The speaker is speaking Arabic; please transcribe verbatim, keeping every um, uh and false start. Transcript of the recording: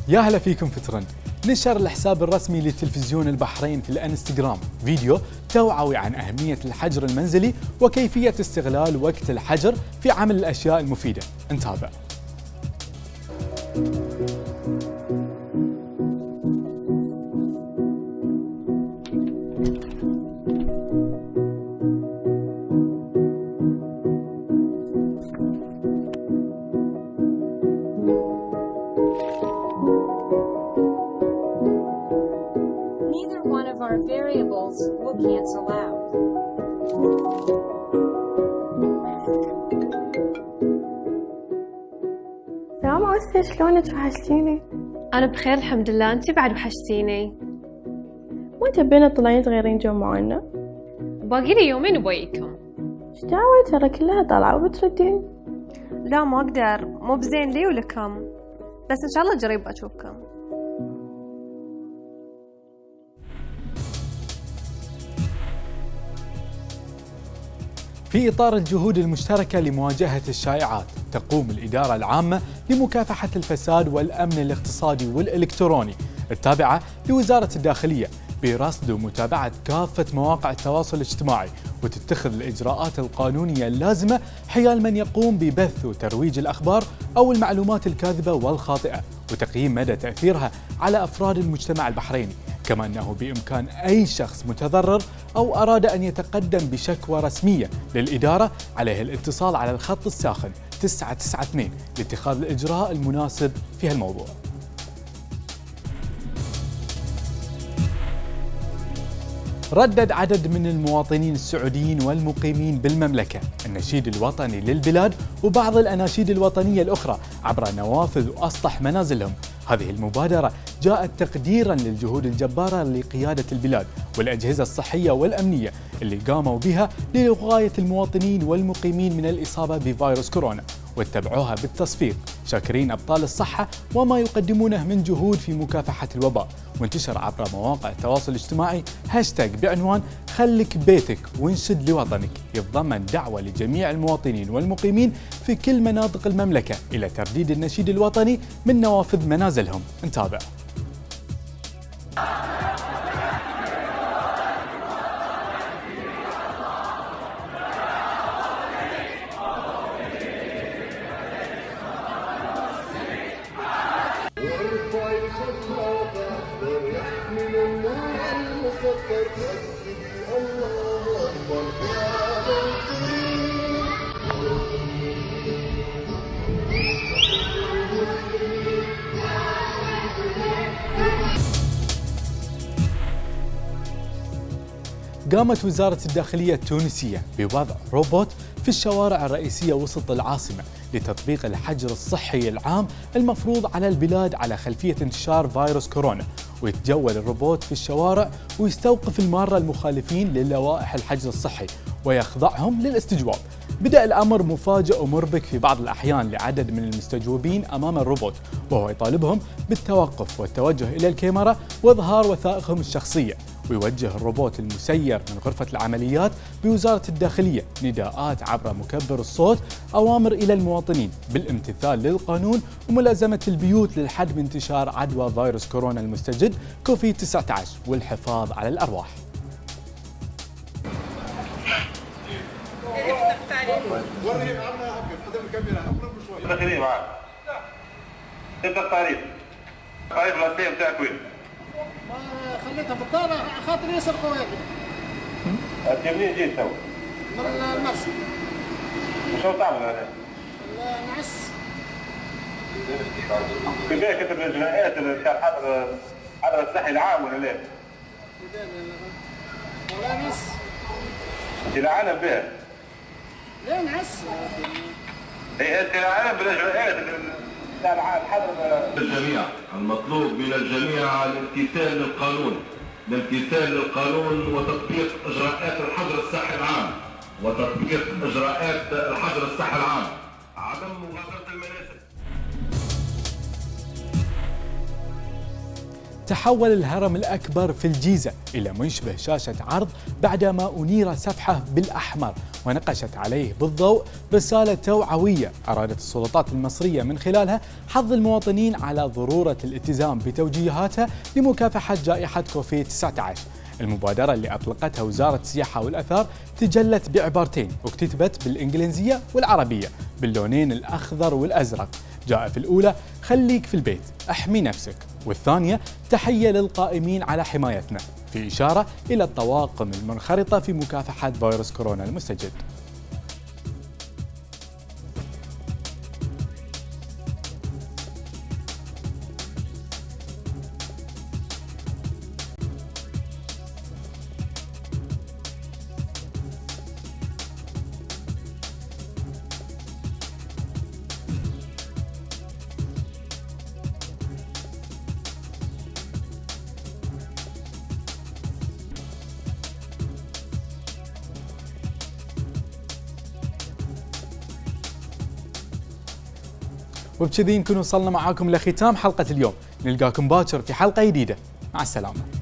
يا هلا فيكم في ترند. نشر الحساب الرسمي لتلفزيون البحرين في الانستغرام فيديو توعوي عن أهمية الحجر المنزلي وكيفية استغلال وقت الحجر في عمل الأشياء المفيدة. نتابع. Neither one of our variables will cancel out. سلام أوسة، شلونك؟ وحشتيني. أنا بخير الحمد لله، أنتي بعد وحشتيني. ما تبين تطلعين تغيرين جو معنا؟ باقي لي يومين وبيكم. ايش دعوة؟ ترى كلها طالعة وبتردين. لا ما أقدر، مو بزين لي ولكم، بس إن شاء الله قريب أشوفكم. في إطار الجهود المشتركة لمواجهة الشائعات، تقوم الإدارة العامة لمكافحة الفساد والأمن الاقتصادي والإلكتروني التابعة لوزارة الداخلية برصد ومتابعة كافة مواقع التواصل الاجتماعي، وتتخذ الإجراءات القانونية اللازمة حيال من يقوم ببث وترويج الأخبار أو المعلومات الكاذبة والخاطئة، وتقييم مدى تأثيرها على أفراد المجتمع البحريني. كما أنه بإمكان أي شخص متضرر أو أراد أن يتقدم بشكوى رسمية للإدارة عليه الاتصال على الخط الساخن تسعة تسعة اثنين لاتخاذ الإجراء المناسب في هالموضوع. ردد عدد من المواطنين السعوديين والمقيمين بالمملكة النشيد الوطني للبلاد وبعض الأناشيد الوطنية الأخرى عبر نوافذ وأسطح منازلهم. هذه المبادرة جاءت تقديراً للجهود الجبارة لقيادة البلاد والأجهزة الصحية والأمنية اللي قاموا بها لوقاية المواطنين والمقيمين من الإصابة بفيروس كورونا، واتبعوها بالتصفيق شاكرين أبطال الصحة وما يقدمونه من جهود في مكافحة الوباء. وانتشر عبر مواقع التواصل الاجتماعي هاشتاج بعنوان خلك بيتك وانشد لوطنك، يتضمن دعوة لجميع المواطنين والمقيمين في كل مناطق المملكة إلى ترديد النشيد الوطني من نوافذ منازلهم. نتابع. قامت وزارة الداخلية التونسية بوضع روبوت في الشوارع الرئيسية وسط العاصمة لتطبيق الحجر الصحي العام المفروض على البلاد على خلفية انتشار فيروس كورونا، ويتجول الروبوت في الشوارع ويستوقف المارة المخالفين للوائح الحجر الصحي ويخضعهم للاستجواب. بدأ الأمر مفاجئ ومربك في بعض الأحيان لعدد من المستجوبين أمام الروبوت، وهو يطالبهم بالتوقف والتوجه إلى الكاميرا وإظهار وثائقهم الشخصية. ويوجه الروبوت المسير من غرفة العمليات بوزارة الداخلية نداءات عبر مكبر الصوت أوامر إلى المواطنين بالامتثال للقانون وملازمة البيوت للحد من انتشار عدوى فيروس كورونا المستجد كوفيد تسعة عشر والحفاظ على الأرواح. داخلين معاك. تبدا التعريف. تعريف الأساسية بتاعك وين؟ ما خليتها بالطالع خاطر يسرقوا هيك. انت منين جيت تو؟ من المرسى. وشو تعمل هنا؟ نعس. كيفاش كتب الاجراءات تاع الحظر الحظر الصحي العام ولا لا؟ ولا نعس. انت العالم بها؟ لا نعس. هي انت العالم بالاجراءات تاع الحظر. الجميع المطلوب من الجميع الامتثال للقانون، الامتثال للقانون وتطبيق اجراءات الحظر الصحي العام وتطبيق اجراءات الحظر الصحي العام، عدم مغادرة المنازل. تحول الهرم الأكبر في الجيزة إلى ما يشبه شاشة عرض بعدما أنير سفحه بالأحمر ونقشت عليه بالضوء رسالة توعوية أرادت السلطات المصرية من خلالها حض المواطنين على ضرورة الالتزام بتوجيهاتها لمكافحة جائحة كوفيد تسعة عشر. المبادرة اللي أطلقتها وزارة السياحة والأثار تجلت بعبارتين واكتتبت بالإنجليزية والعربية باللونين الأخضر والأزرق. جاء في الأولى خليك في البيت احمي نفسك، والثانية تحية للقائمين على حمايتنا، في إشارة إلى الطواقم المنخرطة في مكافحة فيروس كورونا المستجد. وبكذي نكون وصلنا معاكم لختام حلقة اليوم. نلقاكم باكر في حلقة جديدة. مع السلامة.